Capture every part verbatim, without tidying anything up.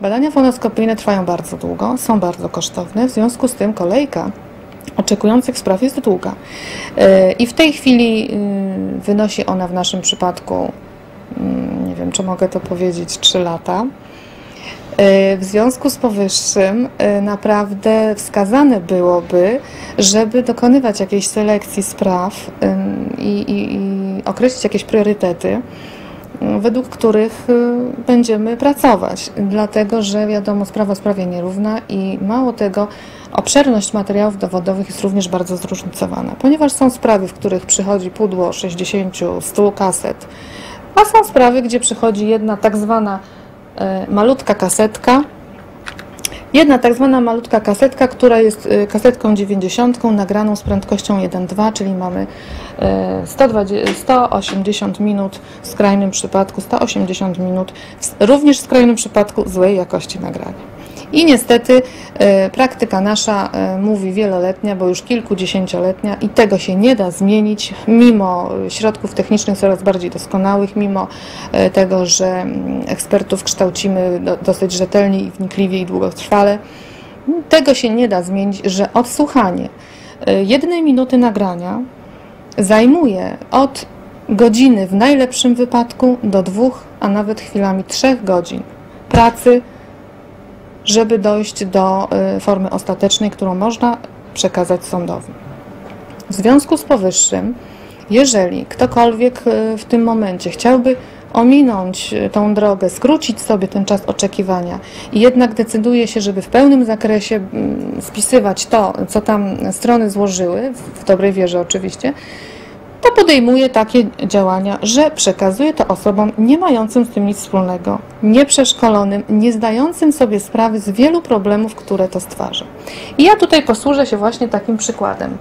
Badania fonoskopijne trwają bardzo długo, są bardzo kosztowne, w związku z tym kolejka oczekujących spraw jest długa. I w tej chwili wynosi ona w naszym przypadku, nie wiem, czy mogę to powiedzieć, trzy lata. W związku z powyższym naprawdę wskazane byłoby, żeby dokonywać jakiejś selekcji spraw i, i, i określić jakieś priorytety, według których będziemy pracować, dlatego że wiadomo, sprawa o sprawie nierówna i mało tego, obszerność materiałów dowodowych jest również bardzo zróżnicowana, ponieważ są sprawy, w których przychodzi pudło sześćdziesiąt stu kaset, a są sprawy, gdzie przychodzi jedna tak zwana e, malutka kasetka, jedna tak zwana malutka kasetka, która jest kasetką dziewięćdziesiątką nagraną z prędkością jeden przecinek dwa, czyli mamy sto dwadzieścia, sto osiemdziesiąt minut w skrajnym przypadku, sto osiemdziesiąt minut również w skrajnym przypadku złej jakości nagrania. I niestety e, praktyka nasza e, mówi wieloletnia, bo już kilkudziesięcioletnia i tego się nie da zmienić, mimo środków technicznych coraz bardziej doskonałych, mimo e, tego, że ekspertów kształcimy do, dosyć rzetelnie i wnikliwie i długotrwale. Tego się nie da zmienić, że odsłuchanie e, jednej minuty nagrania zajmuje od godziny w najlepszym wypadku do dwóch, a nawet chwilami trzech godzin pracy, żeby dojść do formy ostatecznej, którą można przekazać sądowi. W związku z powyższym, jeżeli ktokolwiek w tym momencie chciałby ominąć tą drogę, skrócić sobie ten czas oczekiwania i jednak decyduje się, żeby w pełnym zakresie spisywać to, co tam strony złożyły, w dobrej wierze oczywiście, to podejmuje takie działania, że przekazuje to osobom nie mającym z tym nic wspólnego, nieprzeszkolonym, nie zdającym sobie sprawy z wielu problemów, które to stwarza. I ja tutaj posłużę się właśnie takim przykładem.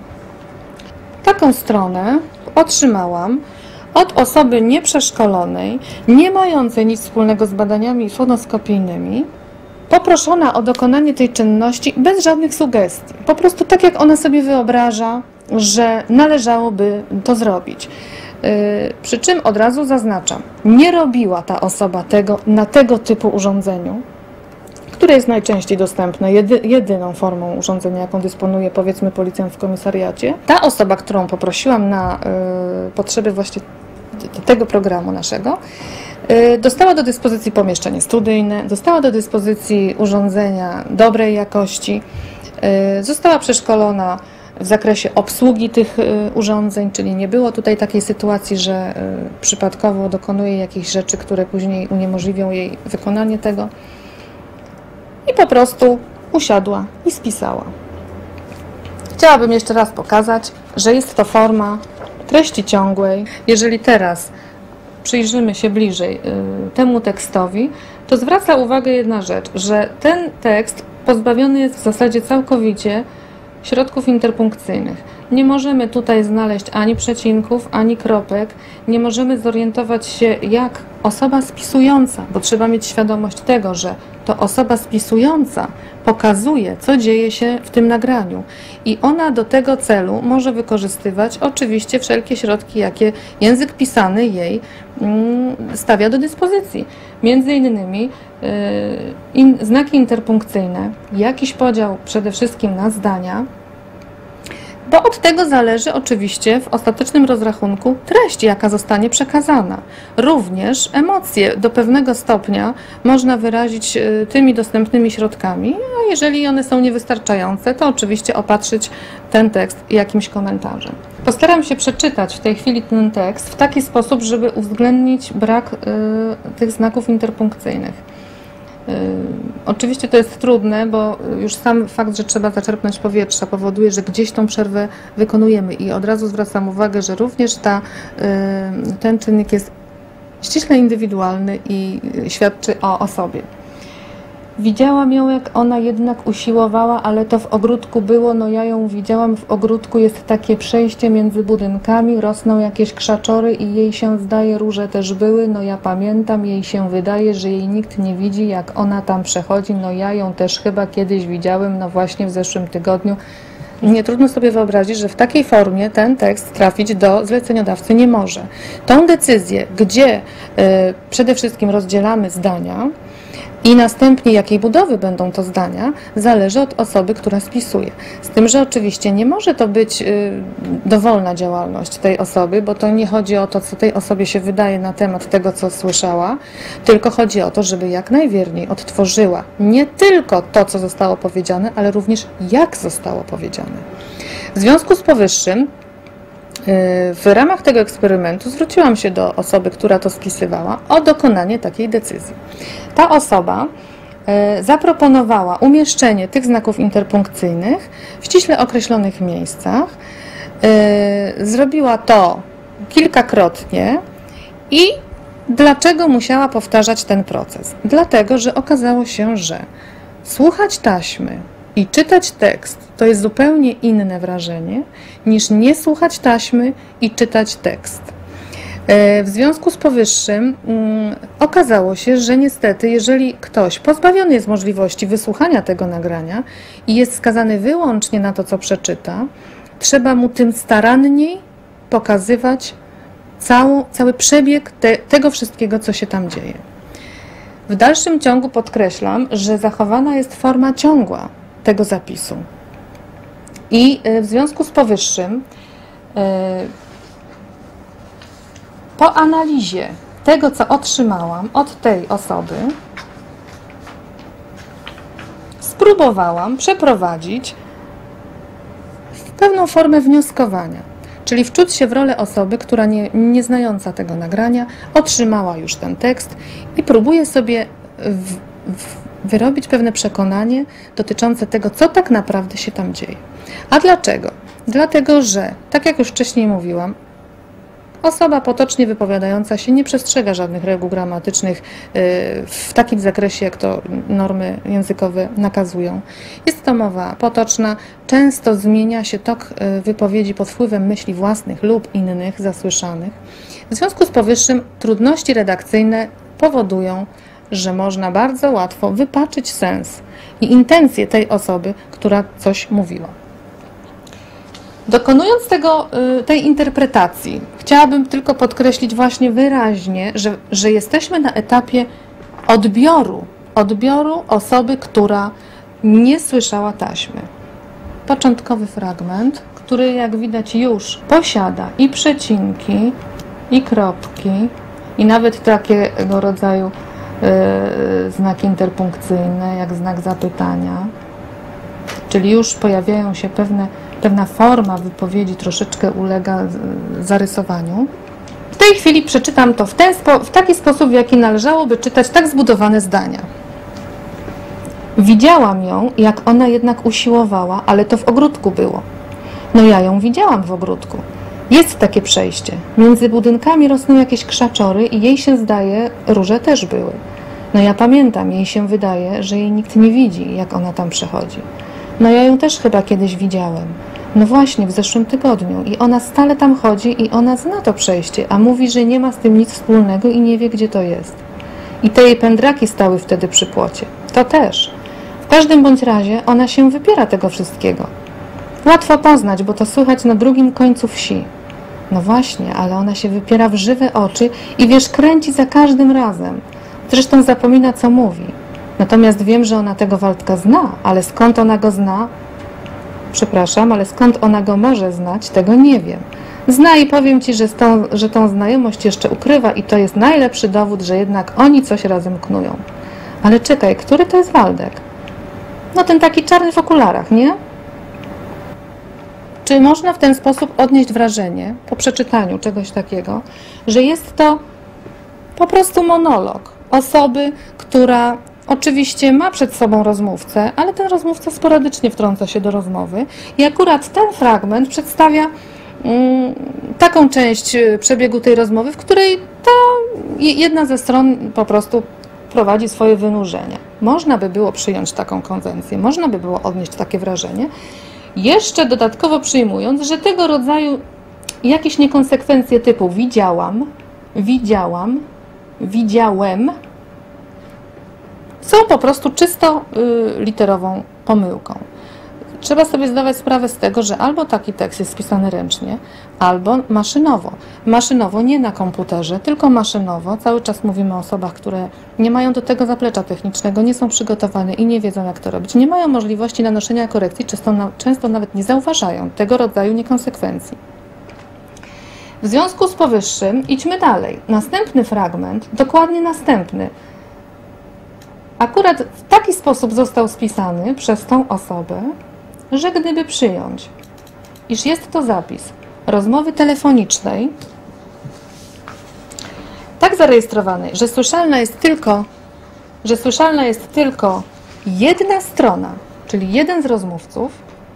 Taką stronę otrzymałam od osoby nieprzeszkolonej, nie mającej nic wspólnego z badaniami fonoskopijnymi, poproszona o dokonanie tej czynności bez żadnych sugestii. Po prostu tak, jak ona sobie wyobraża, że należałoby to zrobić. Yy, przy czym od razu zaznaczam, nie robiła ta osoba tego na tego typu urządzeniu, które jest najczęściej dostępne, jedy, jedyną formą urządzenia, jaką dysponuje, powiedzmy, policjant w komisariacie. Ta osoba, którą poprosiłam na yy, potrzeby właśnie tego programu naszego, yy, dostała do dyspozycji pomieszczenie studyjne, dostała do dyspozycji urządzenia dobrej jakości, yy, została przeszkolona w zakresie obsługi tych urządzeń, czyli nie było tutaj takiej sytuacji, że przypadkowo dokonuje jakichś rzeczy, które później uniemożliwią jej wykonanie tego. I po prostu usiadła i spisała. Chciałabym jeszcze raz pokazać, że jest to forma treści ciągłej. Jeżeli teraz przyjrzymy się bliżej temu tekstowi, to zwraca uwagę jedna rzecz, że ten tekst pozbawiony jest w zasadzie całkowicie środków interpunkcyjnych. Nie możemy tutaj znaleźć ani przecinków, ani kropek. Nie możemy zorientować się, jak osoba spisująca, bo trzeba mieć świadomość tego, że to osoba spisująca pokazuje, co dzieje się w tym nagraniu. I ona do tego celu może wykorzystywać oczywiście wszelkie środki, jakie język pisany jej stawia do dyspozycji. Między innymi yy, in, znaki interpunkcyjne, jakiś podział przede wszystkim na zdania, bo od tego zależy oczywiście w ostatecznym rozrachunku treść, jaka zostanie przekazana. Również emocje do pewnego stopnia można wyrazić tymi dostępnymi środkami, a jeżeli one są niewystarczające, to oczywiście opatrzyć ten tekst jakimś komentarzem. Postaram się przeczytać w tej chwili ten tekst w taki sposób, żeby uwzględnić brak y, tych znaków interpunkcyjnych. Yy, oczywiście to jest trudne, bo już sam fakt, że trzeba zaczerpnąć powietrza, powoduje, że gdzieś tą przerwę wykonujemy i od razu zwracam uwagę, że również ta, yy, ten czynnik jest ściśle indywidualny i świadczy o osobie. Widziałam ją, jak ona jednak usiłowała, ale to w ogródku było, no ja ją widziałam w ogródku, jest takie przejście między budynkami, rosną jakieś krzaczory i jej się zdaje, róże też były, no ja pamiętam, jej się wydaje, że jej nikt nie widzi, jak ona tam przechodzi, no ja ją też chyba kiedyś widziałem, no właśnie w zeszłym tygodniu. Nie trudno sobie wyobrazić, że w takiej formie ten tekst trafić do zleceniodawcy nie może. Tą decyzję, gdzie y, przede wszystkim rozdzielamy zdania, I następnie jakiej budowy będą to zdania, zależy od osoby, która spisuje. Z tym, że oczywiście nie może to być y, dowolna działalność tej osoby, bo to nie chodzi o to, co tej osobie się wydaje na temat tego, co słyszała, tylko chodzi o to, żeby jak najwierniej odtworzyła nie tylko to, co zostało powiedziane, ale również jak zostało powiedziane. W związku z powyższym w ramach tego eksperymentu zwróciłam się do osoby, która to spisywała, o dokonanie takiej decyzji. Ta osoba zaproponowała umieszczenie tych znaków interpunkcyjnych w ściśle określonych miejscach. Zrobiła to kilkakrotnie i dlaczego musiała powtarzać ten proces? Dlatego, że okazało się, że słuchać taśmy i czytać tekst to jest zupełnie inne wrażenie niż nie słuchać taśmy i czytać tekst. W związku z powyższym um, okazało się, że niestety, jeżeli ktoś pozbawiony jest możliwości wysłuchania tego nagrania i jest skazany wyłącznie na to, co przeczyta, trzeba mu tym staranniej pokazywać całą, cały przebieg te, tego wszystkiego, co się tam dzieje. W dalszym ciągu podkreślam, że zachowana jest forma ciągła tego zapisu. I w związku z powyższym po analizie tego, co otrzymałam od tej osoby, spróbowałam przeprowadzić pewną formę wnioskowania, czyli wczuć się w rolę osoby, która nie, nie znająca tego nagrania, otrzymała już ten tekst i próbuje sobie w, w, wyrobić pewne przekonanie dotyczące tego, co tak naprawdę się tam dzieje. A dlaczego? Dlatego, że, tak jak już wcześniej mówiłam, osoba potocznie wypowiadająca się nie przestrzega żadnych reguł gramatycznych w takim zakresie, jak to normy językowe nakazują. Jest to mowa potoczna, często zmienia się tok wypowiedzi pod wpływem myśli własnych lub innych zasłyszanych. W związku z powyższym trudności redakcyjne powodują, że można bardzo łatwo wypaczyć sens i intencje tej osoby, która coś mówiła. Dokonując tego, tej interpretacji, chciałabym tylko podkreślić właśnie wyraźnie, że, że jesteśmy na etapie odbioru, odbioru osoby, która nie słyszała taśmy. Początkowy fragment, który jak widać już posiada i przecinki, i kropki, i nawet takiego rodzaju y, znaki interpunkcyjne, jak znak zapytania, czyli już pojawiają się pewne pewna forma wypowiedzi troszeczkę ulega zarysowaniu. W tej chwili przeczytam to w, ten spo, w taki sposób, w jaki należałoby czytać tak zbudowane zdania. Widziałam ją, jak ona jednak usiłowała, ale to w ogródku było. No ja ją widziałam w ogródku. Jest takie przejście. Między budynkami rosną jakieś krzaczory i jej się zdaje, róże też były. No ja pamiętam, jej się wydaje, że jej nikt nie widzi, jak ona tam przechodzi. No ja ją też chyba kiedyś widziałem. No właśnie, w zeszłym tygodniu. I ona stale tam chodzi i ona zna to przejście, a mówi, że nie ma z tym nic wspólnego i nie wie, gdzie to jest. I te jej pędraki stały wtedy przy płocie. To też. W każdym bądź razie ona się wypiera tego wszystkiego. Łatwo poznać, bo to słychać na drugim końcu wsi. No właśnie, ale ona się wypiera w żywe oczy i wiesz, kręci za każdym razem. Zresztą zapomina, co mówi. Natomiast wiem, że ona tego Waldka zna, ale skąd ona go zna? Przepraszam, ale skąd ona go może znać, tego nie wiem. Zna i powiem Ci, że, tą, że tą znajomość jeszcze ukrywa i to jest najlepszy dowód, że jednak oni coś razem knują. Ale czekaj, który to jest Waldek? No ten taki czarny w okularach, nie? Czy można w ten sposób odnieść wrażenie, po przeczytaniu czegoś takiego, że jest to po prostu monolog osoby, która oczywiście ma przed sobą rozmówcę, ale ten rozmówca sporadycznie wtrąca się do rozmowy i akurat ten fragment przedstawia mm, taką część przebiegu tej rozmowy, w której ta jedna ze stron po prostu prowadzi swoje wynurzenie. Można by było przyjąć taką konwencję, można by było odnieść takie wrażenie, jeszcze dodatkowo przyjmując, że tego rodzaju jakieś niekonsekwencje typu widziałam, widziałam, widziałem są po prostu czysto y, literową pomyłką. trzeba sobie zdawać sprawę z tego, że albo taki tekst jest spisany ręcznie, albo maszynowo. Maszynowo nie na komputerze, tylko maszynowo. Cały czas mówimy o osobach, które nie mają do tego zaplecza technicznego, nie są przygotowane i nie wiedzą, jak to robić. Nie mają możliwości nanoszenia korekcji, często, często nawet nie zauważają tego rodzaju niekonsekwencji. W związku z powyższym idźmy dalej. Następny fragment, dokładnie następny, akurat w taki sposób został spisany przez tą osobę, że gdyby przyjąć, iż jest to zapis rozmowy telefonicznej, tak zarejestrowany, że słyszalna jest tylko, że słyszalna jest tylko jedna strona, czyli jeden z rozmówców,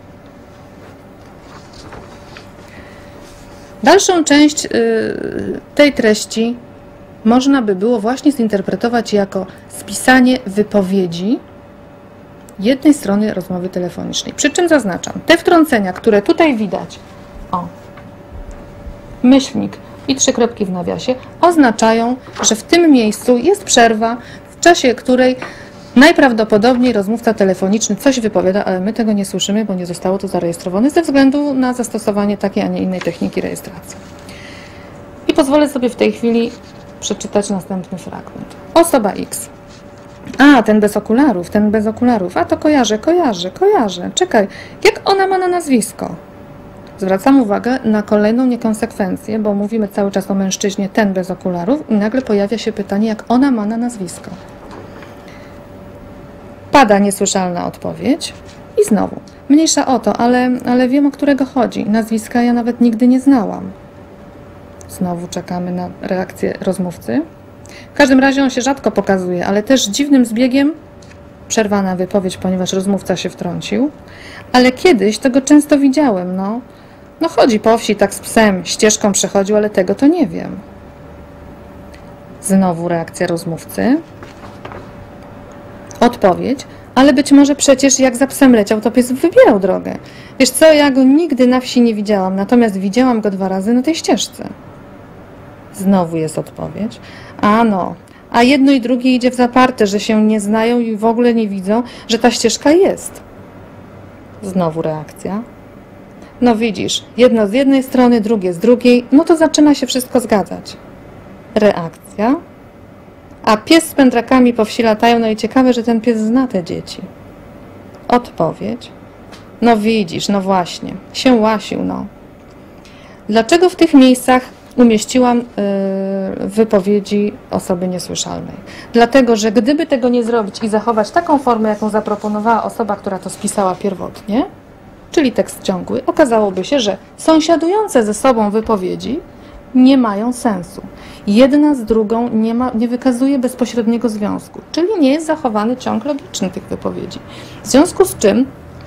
dalszą część y, tej treści można by było właśnie zinterpretować jako spisanie wypowiedzi jednej strony rozmowy telefonicznej. Przy czym zaznaczam, te wtrącenia, które tutaj widać, o, myślnik i trzy kropki w nawiasie, oznaczają, że w tym miejscu jest przerwa, w czasie której najprawdopodobniej rozmówca telefoniczny coś wypowiada, ale my tego nie słyszymy, bo nie zostało to zarejestrowane ze względu na zastosowanie takiej, a nie innej techniki rejestracji. I pozwolę sobie w tej chwili przeczytać następny fragment. Osoba X. A, ten bez okularów, ten bez okularów. A, to kojarzę, kojarzę, kojarzę. Czekaj, jak ona ma na nazwisko? Zwracam uwagę na kolejną niekonsekwencję, bo mówimy cały czas o mężczyźnie, ten bez okularów i nagle pojawia się pytanie, jak ona ma na nazwisko. Pada niesłyszalna odpowiedź i znowu. Mniejsza o to, ale, ale wiem, o którego chodzi. Nazwiska ja nawet nigdy nie znałam. Znowu czekamy na reakcję rozmówcy. W każdym razie on się rzadko pokazuje, ale też dziwnym zbiegiem przerwana wypowiedź, ponieważ rozmówca się wtrącił. Ale kiedyś tego często widziałem, no. No chodzi po wsi tak z psem, ścieżką przechodził, ale tego to nie wiem. Znowu reakcja rozmówcy. Odpowiedź. Ale być może przecież jak za psem leciał, to pies wybierał drogę. Wiesz co, ja go nigdy na wsi nie widziałam, natomiast widziałam go dwa razy na tej ścieżce. Znowu jest odpowiedź. A no, a jedno i drugie idzie w zaparte, że się nie znają i w ogóle nie widzą, że ta ścieżka jest. Znowu reakcja. No widzisz, jedno z jednej strony, drugie z drugiej, no to zaczyna się wszystko zgadzać. Reakcja. A pies z pędrakami po wsi latają, no i ciekawe, że ten pies zna te dzieci. Odpowiedź. No widzisz, no właśnie, się łasił, no. Dlaczego w tych miejscach umieściłam yy, wypowiedzi osoby niesłyszalnej? Dlatego, że gdyby tego nie zrobić i zachować taką formę, jaką zaproponowała osoba, która to spisała pierwotnie, czyli tekst ciągły, okazałoby się, że sąsiadujące ze sobą wypowiedzi nie mają sensu. Jedna z drugą nie, ma, nie wykazuje bezpośredniego związku, czyli nie jest zachowany ciąg logiczny tych wypowiedzi. W związku z czym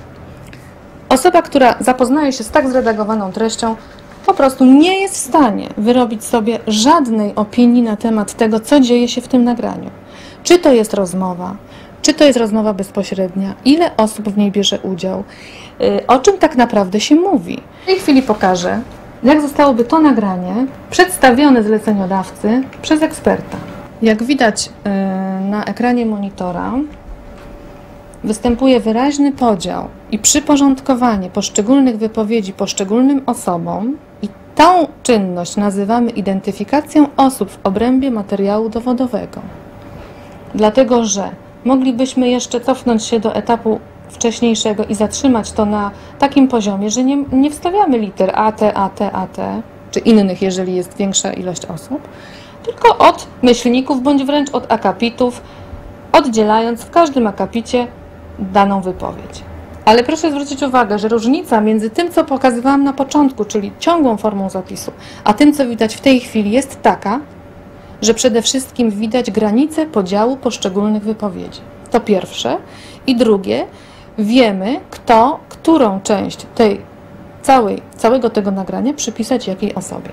osoba, która zapoznaje się z tak zredagowaną treścią, po prostu nie jest w stanie wyrobić sobie żadnej opinii na temat tego, co dzieje się w tym nagraniu. Czy to jest rozmowa, czy to jest rozmowa bezpośrednia, ile osób w niej bierze udział, o czym tak naprawdę się mówi. W tej chwili pokażę, jak zostałoby to nagranie przedstawione zleceniodawcy przez eksperta. Jak widać na ekranie monitora, występuje wyraźny podział i przyporządkowanie poszczególnych wypowiedzi poszczególnym osobom i tą czynność nazywamy identyfikacją osób w obrębie materiału dowodowego. Dlatego, że moglibyśmy jeszcze cofnąć się do etapu wcześniejszego i zatrzymać to na takim poziomie, że nie, nie wstawiamy liter A, T, A, T, A, T, czy innych, jeżeli jest większa ilość osób, tylko od myślników, bądź wręcz od akapitów, oddzielając w każdym akapicie daną wypowiedź. Ale proszę zwrócić uwagę, że różnica między tym, co pokazywałam na początku, czyli ciągłą formą zapisu, a tym, co widać w tej chwili, jest taka, że przede wszystkim widać granice podziału poszczególnych wypowiedzi. To pierwsze. I drugie, wiemy, kto, którą część tej całej, całego tego nagrania przypisać jakiej osobie.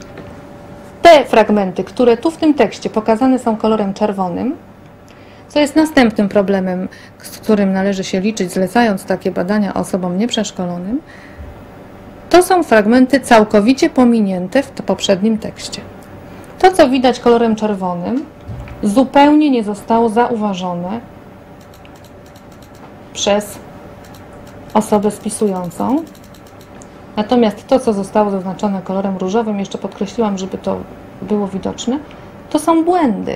Te fragmenty, które tu w tym tekście pokazane są kolorem czerwonym, co jest następnym problemem, z którym należy się liczyć, zlecając takie badania osobom nieprzeszkolonym, to są fragmenty całkowicie pominięte w poprzednim tekście. To, co widać kolorem czerwonym, zupełnie nie zostało zauważone przez osobę spisującą. Natomiast to, co zostało zaznaczone kolorem różowym, jeszcze podkreśliłam, żeby to było widoczne, to są błędy.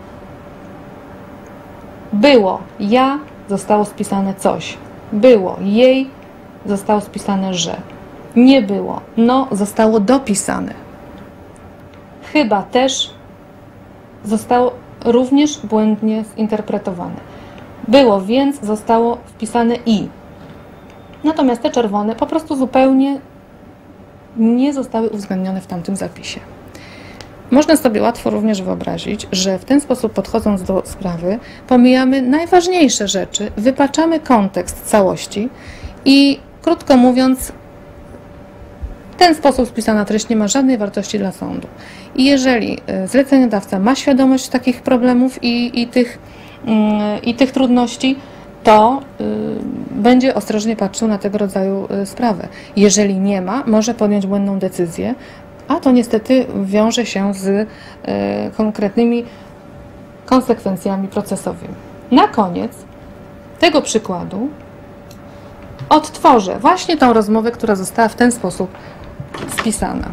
Było ja, zostało spisane coś. Było jej, zostało spisane że. Nie było no, zostało dopisane. Chyba też zostało również błędnie zinterpretowane. Było więc, zostało wpisane i. Natomiast te czerwone po prostu zupełnie nie zostały uwzględnione w tamtym zapisie. Można sobie łatwo również wyobrazić, że w ten sposób podchodząc do sprawy pomijamy najważniejsze rzeczy, wypaczamy kontekst całości i krótko mówiąc w ten sposób spisana treść nie ma żadnej wartości dla sądu. I jeżeli zleceniodawca ma świadomość takich problemów i, i, tych, i tych trudności, to y, będzie ostrożnie patrzył na tego rodzaju y, sprawę. Jeżeli nie ma, może podjąć błędną decyzję, a to niestety wiąże się z y, konkretnymi konsekwencjami procesowymi. Na koniec tego przykładu odtworzę właśnie tą rozmowę, która została w ten sposób spisana.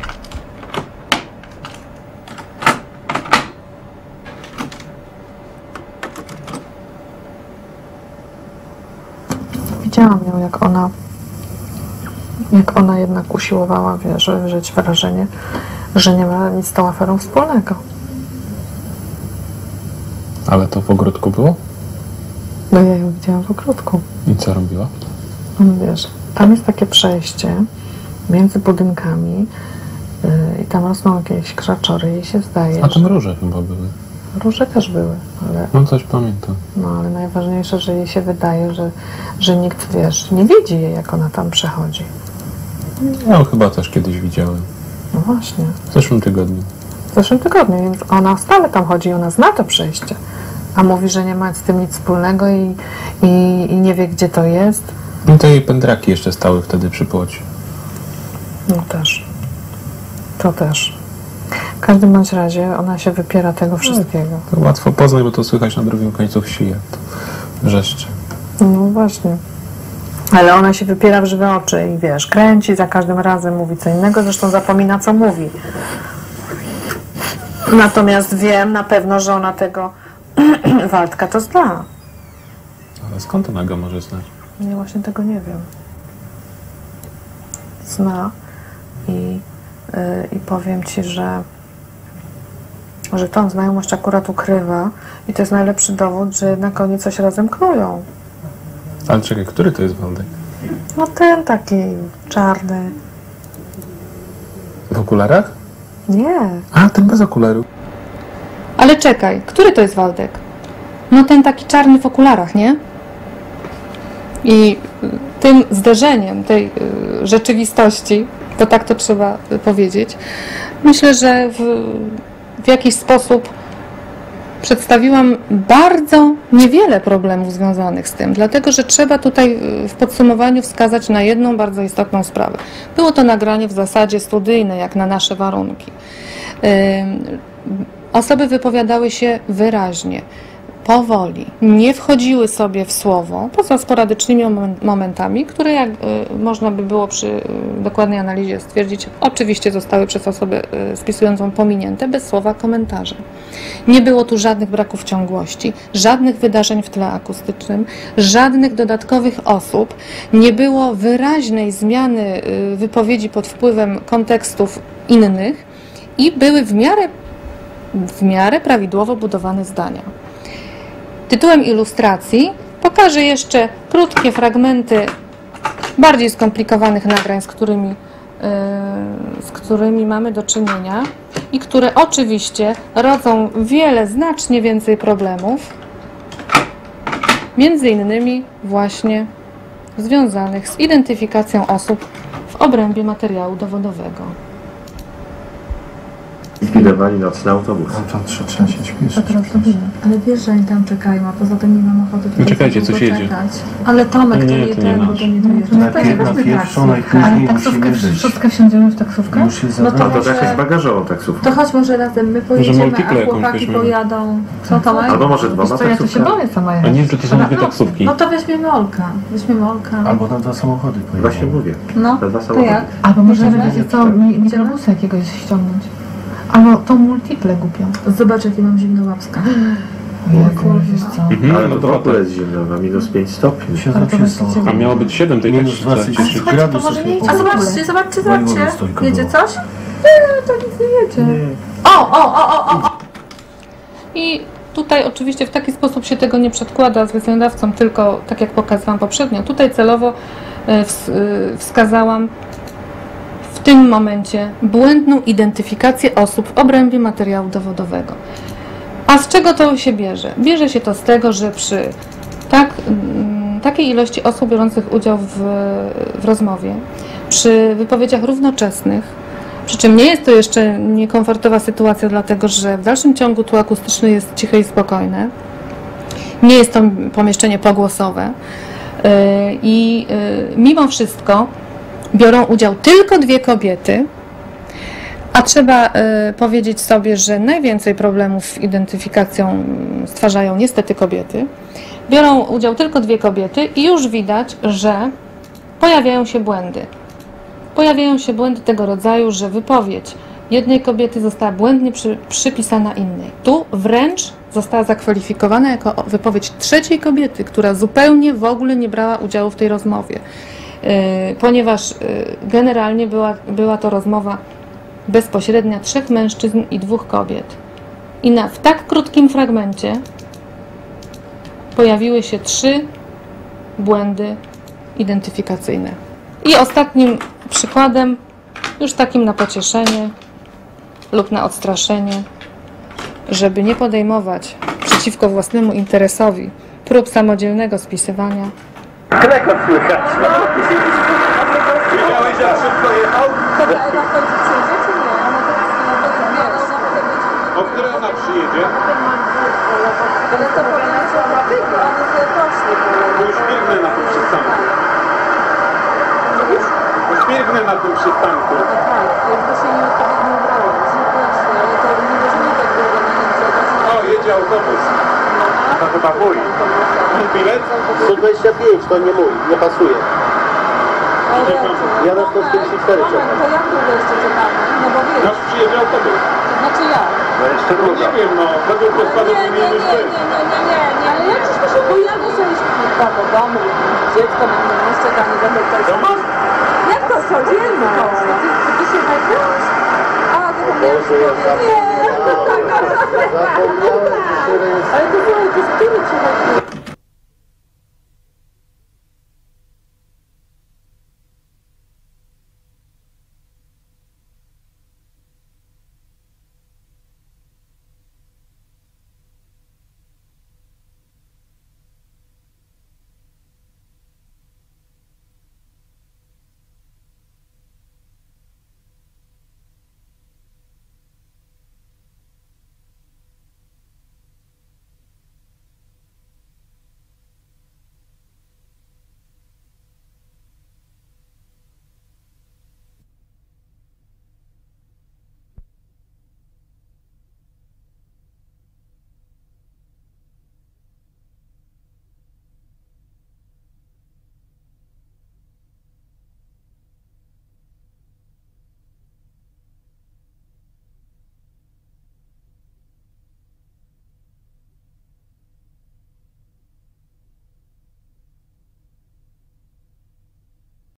Widziałam ją, jak ona, jak ona jednak usiłowała, wiesz, wywrzeć wrażenie, że nie ma nic z tą aferą wspólnego. Ale to w ogródku było? No ja ją widziałam w ogródku. I co robiła? No wiesz, tam jest takie przejście między budynkami yy, i tam rosną jakieś krzaczory i się zdaje, A tam róże chyba były. róże też były, ale... No coś pamiętam. No ale najważniejsze, że jej się wydaje, że, że nikt, wiesz, nie widzi jej, jak ona tam przechodzi. Ja chyba też kiedyś widziałem. No właśnie. W zeszłym tygodniu. W zeszłym tygodniu, więc ona stale tam chodzi i ona zna to przejście. A mówi, że nie ma z tym nic wspólnego i, i, i nie wie, gdzie to jest. I te jej pędraki jeszcze stały wtedy przy płocie. No też. To też. W każdym bądź razie ona się wypiera tego wszystkiego. To łatwo poznać, bo to słychać na drugim końcu wsi, jak to wrzeszczy. No właśnie. Ale ona się wypiera w żywe oczy i wiesz, kręci, za każdym razem mówi co innego, zresztą zapomina, co mówi. Natomiast wiem na pewno, że ona tego Waldka to zna. Ale skąd ona go może znać? Ja właśnie tego nie wiem. Zna i, yy, i powiem Ci, że że tą znajomość akurat ukrywa i to jest najlepszy dowód, że jednak oni coś razem knują. Ale czekaj, który to jest Waldek? No ten taki czarny. W okularach? Nie. A, ten bez okularów. Ale czekaj, który to jest Waldek? No ten taki czarny w okularach, nie? I tym zderzeniem tej rzeczywistości, to tak to trzeba powiedzieć, myślę, że w, w jakiś sposób przedstawiłam bardzo niewiele problemów związanych z tym, dlatego że trzeba tutaj w podsumowaniu wskazać na jedną bardzo istotną sprawę. Było to nagranie w zasadzie studyjne, jak na nasze warunki. Osoby wypowiadały się wyraźnie, powoli, nie wchodziły sobie w słowo, poza sporadycznymi momentami, które jak y, można by było przy y, dokładnej analizie stwierdzić, oczywiście zostały przez osobę y, spisującą pominięte, bez słowa komentarza. Nie było tu żadnych braków ciągłości, żadnych wydarzeń w tle akustycznym, żadnych dodatkowych osób, nie było wyraźnej zmiany y, wypowiedzi pod wpływem kontekstów innych i były w miarę, w miarę prawidłowo budowane zdania. Tytułem ilustracji pokażę jeszcze krótkie fragmenty bardziej skomplikowanych nagrań, z którymi, yy, z którymi mamy do czynienia i które oczywiście rodzą wiele, znacznie więcej problemów, między innymi właśnie związanych z identyfikacją osób w obrębie materiału dowodowego. zlikwidowali nocny autobus. No to trzy, trzeba się To śpieszyć. teraz robimy. Ale wiesz, że oni tam czekają, a poza tym nie mam ochoty tutaj Czekajcie, długo coś jedzie. czekać. Ale Tomek to Nie, nie, to nie ten, bo nasz. to nie dojeżdża. Na No to pier- na weźmy pierwszą, taksówkę. najpóźniej Ale taksówkę musimy wyjść. szóstkę wsiądziemy w taksówkę? Już jest No to zabrane. No to może- jakaś bagażową taksówkę. To chodź może razem, my Może pojedziemy, multiple a jakąś chłopaki weźmiemy. pojadą. Co Tomek? Albo może dwoma Wiesz co, ja to się taksówkami. boję sama A jechać. nie wiem, czy to są dwie taksówki. No to weźmiemy Olka. Weźmiemy Olka. Albo na dwa samochody pojedziemy. Właśnie mówię. No, Te dwa to samochody. jak? Albo możemy, Możemy? wiecie co, mi- mikrobusa jakiegoś ściągnąć. Albo tą multiple głupią. Zobacz, jakie mam zimno łapska. Jezu, wiesz co. Mhm, Ale no to w to ogóle jest zimno, ma minus pięć stopni. Siedzą Ale to się bez są. ciebie. A miało być siedem, to i tak Minus trzeba dwadzieścia cieszyć. trzy Słuchajcie, to gradusy. może nie się idzie. A położyło. zobaczcie, zobaczcie, Województwo zobaczcie. stójkowo. Jedzie coś? Nie, to nic nie jedzie. O, o, o, o, o. I tutaj oczywiście w taki sposób się tego nie przedkłada zleceniodawcom, tylko tak jak pokazałam poprzednio. Tutaj celowo e, ws- e, wskazałam w tym momencie błędną identyfikację osób w obrębie materiału dowodowego. A z czego to się bierze? Bierze się to z tego, że przy tak, mm, takiej ilości osób biorących udział w, w rozmowie, przy wypowiedziach równoczesnych, przy czym nie jest to jeszcze niekomfortowa sytuacja, dlatego że w dalszym ciągu tło akustyczne jest ciche i spokojne, nie jest to pomieszczenie pogłosowe yy, i yy, mimo wszystko biorą udział tylko dwie kobiety, a trzeba y, powiedzieć sobie, że najwięcej problemów z identyfikacją stwarzają niestety kobiety. Biorą udział tylko dwie kobiety i już widać, że pojawiają się błędy. Pojawiają się błędy tego rodzaju, że wypowiedź jednej kobiety została błędnie przy, przypisana innej. Tu wręcz została zakwalifikowana jako wypowiedź trzeciej kobiety, która zupełnie w ogóle nie brała udziału w tej rozmowie. Y, ponieważ y, generalnie była, była to rozmowa bezpośrednia trzech mężczyzn i dwóch kobiet. I na, w tak krótkim fragmencie pojawiły się trzy błędy identyfikacyjne. I ostatnim przykładem, już takim na pocieszenie lub na odstraszenie, żeby nie podejmować przeciwko własnemu interesowi prób samodzielnego spisywania. Klekot słychać. Wiedziałeś, jak szybko jechał? O której ona przyjedzie? Bo już biegnę na tym przystanku. Już biegnę na tym przystanku. O, jedzie autobus. To chyba mój. Mam bilet? sto dwadzieścia pięć, to nie mój, nie pasuje. Ja na sto czterdzieści cztery czekam. To jak długo jeszcze czekamy? No bo wiesz, Nasz przyjedzie autobus. znaczy ja. No jeszcze No nie wiem, no. Według rozkładu Nie, nie, nie, nie, minus nie, nie, nie, nie, ale jak coś to się boję, muszę iść kurwa do domu, dziecko na mnie nie czeka, nie będę tutaj... Do domu? Jak to co? Dziecko? Ty, ty, ty się nagrywasz? A, ty to mnie Boże, ja zapomniałem. Nie, Zapomniałem, że jest... ale to słuchaj, to z którym się nagrywasz?